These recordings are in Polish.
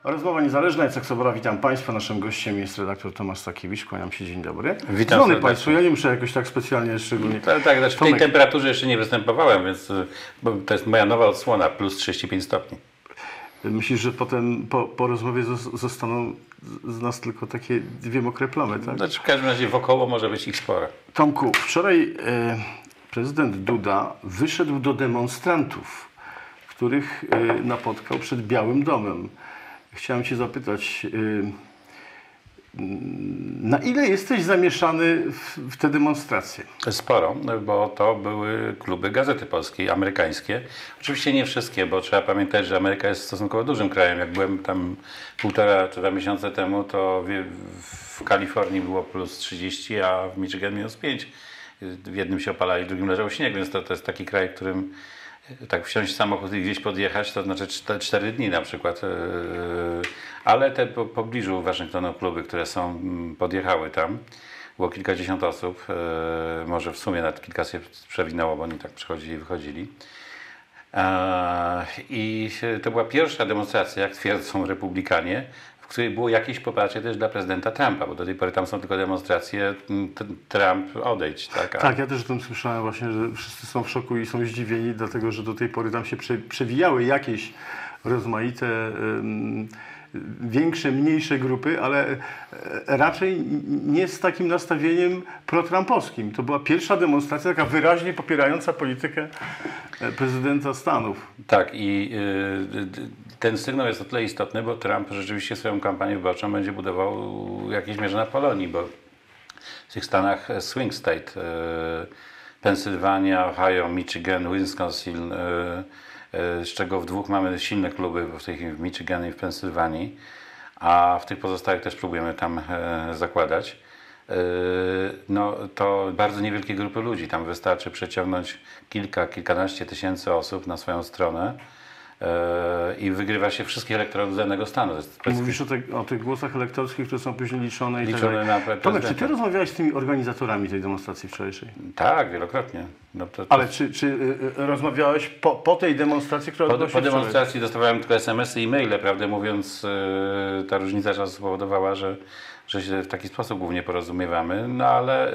Rozmowa niezależna, Jacek Sobora, witam Państwa. Naszym gościem jest redaktor Tomasz Stakiewicz. Kłaniam się, dzień dobry. Witam Szanowni Państwo, ja nie muszę jakoś tak specjalnie szczególnie... Tak, znaczy w tej temperaturze jeszcze nie występowałem, więc bo to jest moja nowa odsłona, plus 35 stopni. Myślisz, że potem po rozmowie zostaną z nas tylko takie dwie mokre plamy, tak? Znaczy w każdym razie wokoło może być ich sporo. Tomku, wczoraj prezydent Duda wyszedł do demonstrantów, których napotkał przed Białym Domem. Chciałem Cię zapytać, na ile jesteś zamieszany w te demonstracje? Sporo, bo to były kluby Gazety Polskiej, amerykańskie. Oczywiście nie wszystkie, bo trzeba pamiętać, że Ameryka jest stosunkowo dużym krajem. Jak byłem tam 1,5 czy 2 miesiące temu, to w Kalifornii było plus 30, a w Michigan minus 5. W jednym się opalali, w drugim leżał śnieg, więc to jest taki kraj, w którym tak wsiąść w samochód i gdzieś podjechać, to znaczy 4 dni na przykład. Ale te pobliżu Waszyngtonu kluby, które podjechały tam, było kilkadziesiąt osób, może w sumie nawet kilka się przewinęło, bo oni tak przychodzili i wychodzili. I to była pierwsza demonstracja, jak twierdzą republikanie, w której było jakieś poparcie też dla prezydenta Trumpa, bo do tej pory tam są tylko demonstracje Trump odejdź. Tak, ja też o tym słyszałem właśnie, że wszyscy są w szoku i są zdziwieni, dlatego że do tej pory tam się przewijały jakieś rozmaite, większe, mniejsze grupy, ale raczej nie z takim nastawieniem pro-trumpowskim. To była pierwsza demonstracja taka wyraźnie popierająca politykę prezydenta Stanów. Tak i ten sygnał jest o tyle istotny, bo Trump rzeczywiście swoją kampanię wyborczą będzie budował jakieś mierze na Polonii, bo w tych stanach swing state, Pensylwania, Ohio, Michigan, Wisconsin, z czego w dwóch mamy silne kluby, w Michigan i w Pensylwanii, a w tych pozostałych też próbujemy tam zakładać. No to bardzo niewielkie grupy ludzi, tam wystarczy przeciągnąć kilkanaście tysięcy osób na swoją stronę i wygrywa się wszystkich elektoratów danego stanu. Mówisz o tych głosach elektorskich, które są później liczone i tak dalej. Tomek, czy Ty rozmawiałeś z tymi organizatorami tej demonstracji wczorajszej? Tak, wielokrotnie. No ale czy rozmawiałeś po tej demonstracji, która odbyła się po demonstracji dostawałem tylko SMS-y i e-maile, prawdę mówiąc, ta różnica czasu spowodowała, że się w taki sposób głównie porozumiewamy, no ale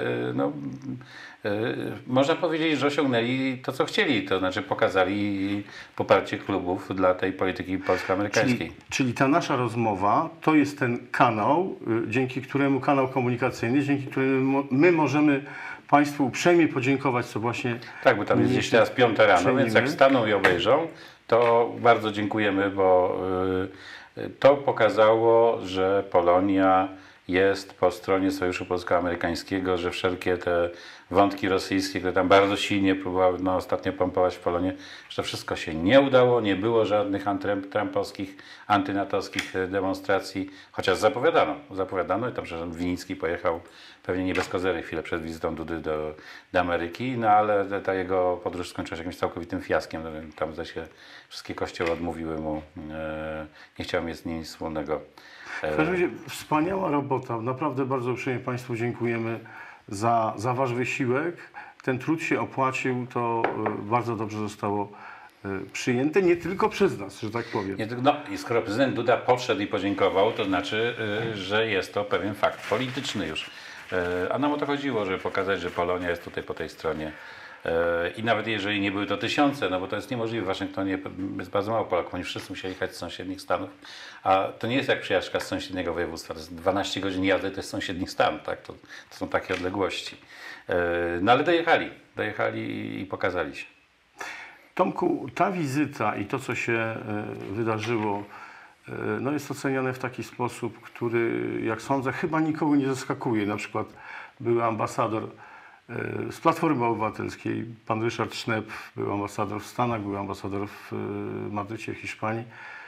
można powiedzieć, że osiągnęli to, co chcieli, to znaczy pokazali poparcie klubów dla tej polityki polsko-amerykańskiej. Czyli ta nasza rozmowa to jest ten kanał, kanał komunikacyjny, dzięki któremu my możemy Państwu uprzejmie podziękować, co właśnie... Tak, bo tam jest gdzieś teraz 5 rano, więc jak staną i obejrzą, to bardzo dziękujemy, bo to pokazało, że Polonia jest po stronie Sojuszu Polsko-Amerykańskiego, że wszelkie te wątki rosyjskie, które tam bardzo silnie próbowały ostatnio pompować w Polonię, że to wszystko się nie udało, nie było żadnych antrumpowskich, antynatowskich demonstracji, chociaż zapowiadano i tam, że Winnicki pojechał pewnie nie bez kozery chwilę przed wizytą Dudy do Ameryki, no ale ta jego podróż skończyła się jakimś całkowitym fiaskiem, tam zdaje się wszystkie kościoły odmówiły mu, nie chciał mieć z nim nic wspólnego. W każdym razie wspaniała robota. Naprawdę bardzo uprzejmie Państwu dziękujemy za Wasz wysiłek. Ten trud się opłacił, to bardzo dobrze zostało przyjęte, nie tylko przez nas, że tak powiem. No i skoro prezydent Duda podszedł i podziękował, to znaczy, że jest to pewien fakt polityczny już. A nam o to chodziło, żeby pokazać, że Polonia jest tutaj po tej stronie. I nawet jeżeli nie były to tysiące, no bo to jest niemożliwe, w Waszyngtonie jest bardzo mało Polaków, oni wszyscy musieli jechać z sąsiednich stanów, a to nie jest jak przejażdżka z sąsiedniego województwa, to jest 12 godzin jazdy, to jest sąsiedni stan, tak? To są takie odległości. No ale dojechali i pokazali się. Tomku, ta wizyta i to, co się wydarzyło, no jest oceniane w taki sposób, który, jak sądzę, chyba nikogo nie zaskakuje. Na przykład były ambasador z Platformy Obywatelskiej, pan Ryszard Sznep, był ambasador w Stanach, był ambasador w Madrycie, w Hiszpanii,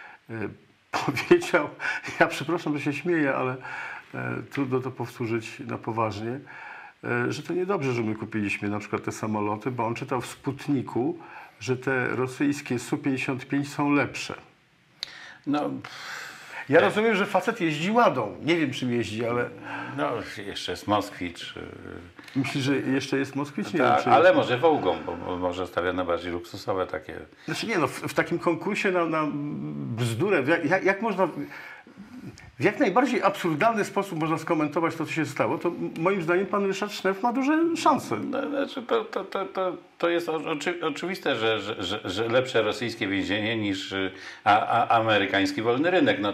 powiedział, ja przepraszam, że się śmieję, ale trudno to powtórzyć na poważnie, że to niedobrze, że my kupiliśmy na przykład te samoloty, bo on czytał w Sputniku, że te rosyjskie Su-55 są lepsze. No. Ja rozumiem, że facet jeździ Ładą. Nie wiem, czym jeździ, ale... No, jeszcze jest Moskwicz. Myślisz, że jeszcze jest Moskwicz? Nie Tak, wiem, czy ale jest. może Wołgą, bo może stawia na bardziej luksusowe takie. Znaczy nie, no w takim konkursie na bzdurę, jak można... W jak najbardziej absurdalny sposób można skomentować to, co się stało, to moim zdaniem pan Ryszard Szneff ma duże szanse. No, znaczy to jest oczywiste, że lepsze rosyjskie więzienie niż amerykański wolny rynek. No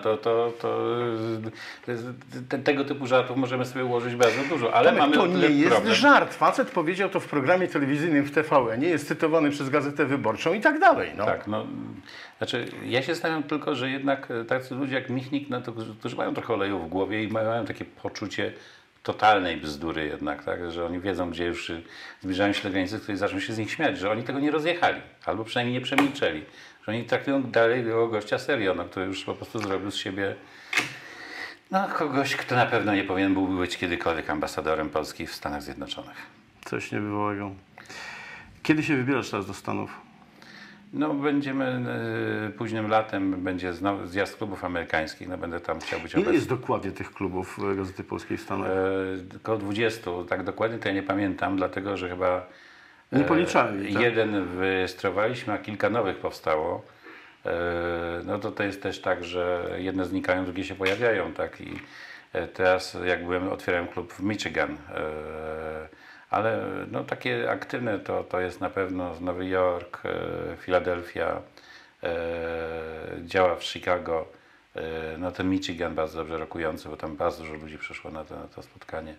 tego typu żartów możemy sobie ułożyć bardzo dużo, ale Tomek, mamy to o tyle nie jest problem. żart. Facet powiedział to w programie telewizyjnym w TVN, nie jest cytowany przez Gazetę Wyborczą i tak dalej. No. Tak, no, znaczy ja się stawiam tylko, że jednak tacy ludzie jak Michnik, no to, którzy mają trochę oleju w głowie i mają takie poczucie totalnej bzdury jednak, tak, że oni wiedzą, gdzie już zbliżają się do granicy, której zaczną się z nich śmiać, że oni tego nie rozjechali, albo przynajmniej nie przemilczeli, że oni traktują dalej tego gościa serio, no, który już po prostu zrobił z siebie kogoś, kto na pewno nie powinien był być kiedykolwiek ambasadorem Polski w Stanach Zjednoczonych. Coś niebywałego. Kiedy się wybierasz teraz do Stanów? No będziemy późnym latem, będzie zjazd klubów amerykańskich, no będę tam chciał być Ile obecny. jest dokładnie tych klubów Gazety Polskiej w Stanach? Około 20, tak dokładnie to ja nie pamiętam, dlatego że chyba Nie policzali, tak? jeden wyrejestrowaliśmy, a kilka nowych powstało. No to jest też tak, że jedne znikają, drugie się pojawiają, tak, i teraz jak byłem, otwierałem klub w Michigan, ale no takie aktywne to jest na pewno Nowy Jork, Filadelfia, działa w Chicago, no ten Michigan bardzo dobrze rokujący, bo tam bardzo dużo ludzi przyszło na to spotkanie.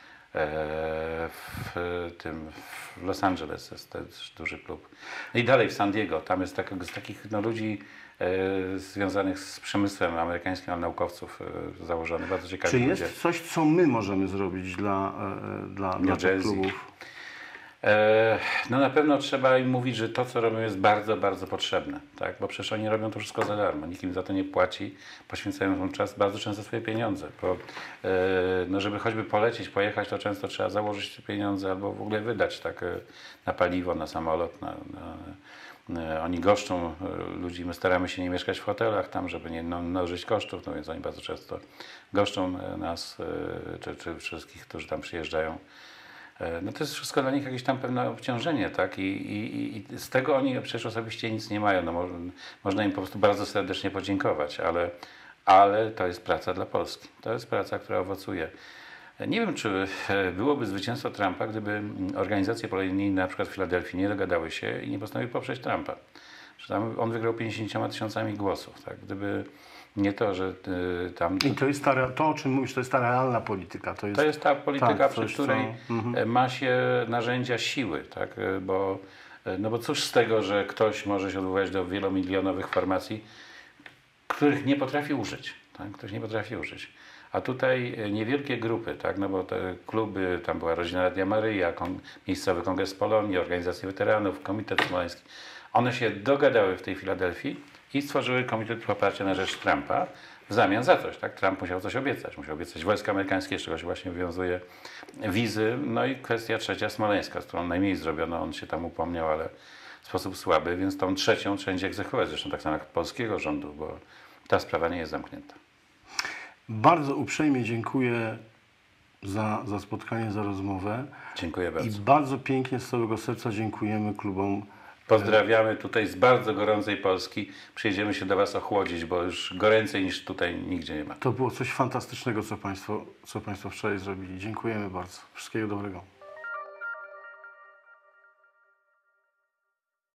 W Los Angeles jest też duży klub. No i dalej w San Diego, tam jest z takich ludzi związanych z przemysłem amerykańskim, ale naukowców założony, bardzo ciekawi Czy ludzie. jest coś, co my możemy zrobić dla tych klubów? No na pewno trzeba im mówić, że to, co robią, jest bardzo, bardzo potrzebne, tak? Bo przecież oni robią to wszystko za darmo, nikt im za to nie płaci, poświęcają ten czas, bardzo często swoje pieniądze, bo no żeby choćby polecieć, pojechać, to często trzeba założyć te pieniądze albo w ogóle wydać tak na paliwo, na samolot, oni goszczą ludzi, my staramy się nie mieszkać w hotelach tam, żeby nie mnożyć kosztów, no więc oni bardzo często goszczą nas, czy wszystkich, którzy tam przyjeżdżają. No to jest wszystko dla nich jakieś tam pewne obciążenie, tak? I z tego oni przecież osobiście nic nie mają. No, można im po prostu bardzo serdecznie podziękować, ale to jest praca dla Polski. To jest praca, która owocuje. Nie wiem, czy byłoby zwycięstwo Trumpa, gdyby organizacje polonijne, na przykład w Filadelfii, nie dogadały się i nie postanowiły poprzeć Trumpa. Że tam on wygrał 50 000 głosów, tak? Gdyby nie to, że tam... I to jest to, o czym mówisz, to jest ta realna polityka. To jest ta polityka, tak, przy której ma się narzędzia siły, tak? Bo cóż z tego, że ktoś może się odwołać do wielomilionowych formacji, których nie potrafi użyć, tak? Ktoś nie potrafi użyć. A tutaj niewielkie grupy, tak? No bo te kluby, tam była Rodzina Radia Maryja, Miejscowy Kongres Polonii, Organizacje Weteranów, Komitet Smoleński. One się dogadały w tej Filadelfii i stworzyły Komitet Poparcia na rzecz Trumpa w zamian za coś, tak? Trump musiał coś obiecać. Musiał obiecać wojska amerykańskie, z czego się właśnie wywiązuje wizy. No i kwestia trzecia Smoleńska, z którą najmniej zrobiono. On się tam upomniał, ale w sposób słaby, więc tą trzecią trzeba będzie egzekwować. Zresztą tak samo jak polskiego rządu, bo ta sprawa nie jest zamknięta. Bardzo uprzejmie dziękuję za spotkanie, za rozmowę. Dziękuję bardzo. I bardzo pięknie z całego serca dziękujemy klubom. Pozdrawiamy tutaj z bardzo gorącej Polski. Przyjedziemy się do Was ochłodzić, bo już goręcej niż tutaj nigdzie nie ma. To było coś fantastycznego, co Państwo wczoraj zrobili. Dziękujemy bardzo. Wszystkiego dobrego.